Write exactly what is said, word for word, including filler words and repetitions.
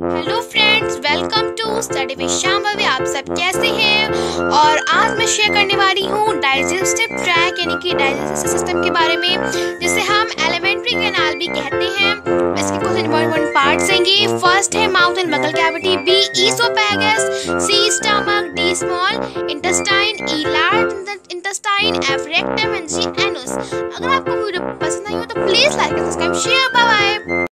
Hello friends, welcome to study with Shambhavi. आप सब कैसे हैं? और आज मैं शेयर करने वाली हूँ डाइजेस्टिव ट्रैक यानी कि डाइजेस्टिव सिस्टम के बारे में, जिसे हम एलिमेंट्री कैनाल भी कहते हैं। इसके कुछ इंपॉर्टेंट पार्ट्स हैं। फर्स्ट है mouth and buccal cavity, B oesophagus, C stomach, D small intestine, E large intestine, F rectum and G anus. अगर आपको वीडियो पसंद आई हो तो please like and subscribe, share, bye bye.